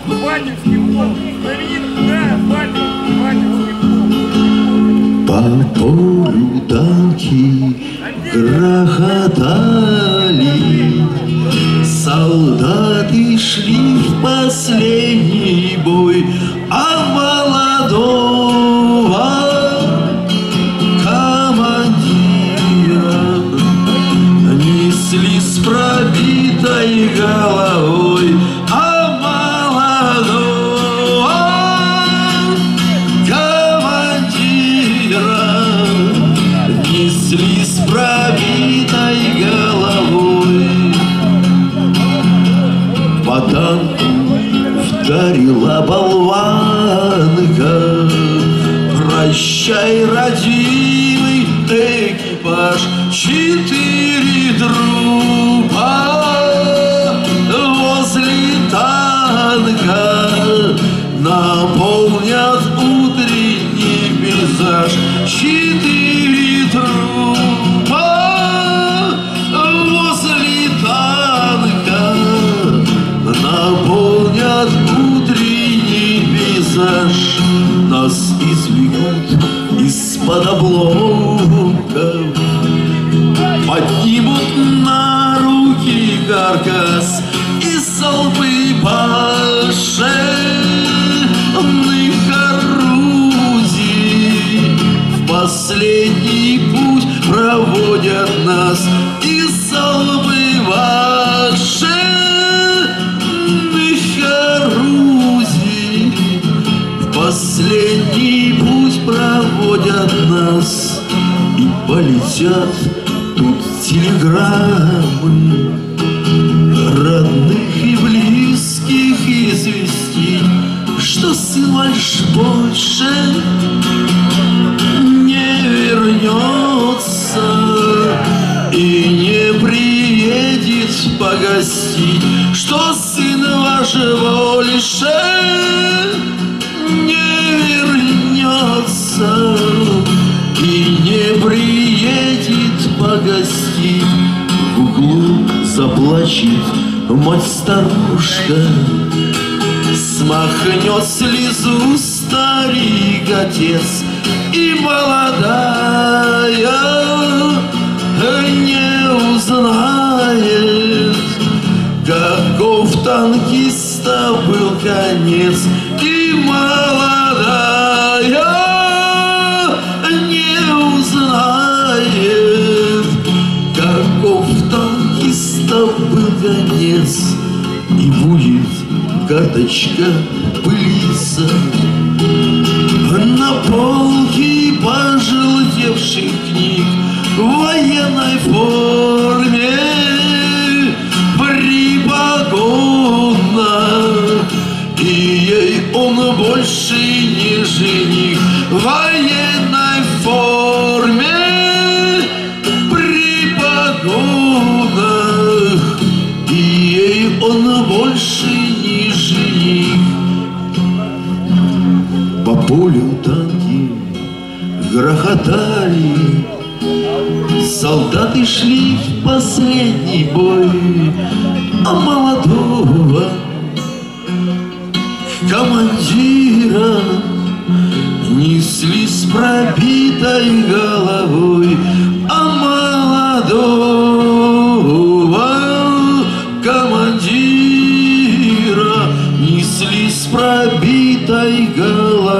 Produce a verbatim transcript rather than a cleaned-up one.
Батюшки полк, знаменитый, да, батюшки полк. По полю танки грохотали, солдаты шли в последний бой, а молодого командира несли с пробитой головой, а молодого командира несли с пробитой головой. По танку вдарила болванка, прощай, родимый экипаж, четыре трупа возле танка наполнят утренний пейзаж. Четыре трупа возле танка наполнят утренний пейзаж. Нас извлекут из-под обломков, поднимут на руки каркас из толпы башенных орудий. В последний путь проводят нас из толпы башенных орудий. В последний путь проводят нас, и полетят тут телеграммы родных и близких известить, что сын ваш больше не вернется и не приедет погостить, что сын ваш больше не вернется и не приедет погостить. В углу заплачет мать-старушка, смахнет слезу старик-отец, и молодая не узнает, каков танкиста был конец. И молодая не узнает, каков танкиста был конец. И будет карточка пылиться на полке пожелтевших книг в военной форме припогонна, и ей он больше не жених. В военной форме припогонна, и ей он больше не жених. По полю танки грохотали, солдаты шли в последний бой, а молодого командира несли с пробитой головой, а молодого командира несли с пробитой головой.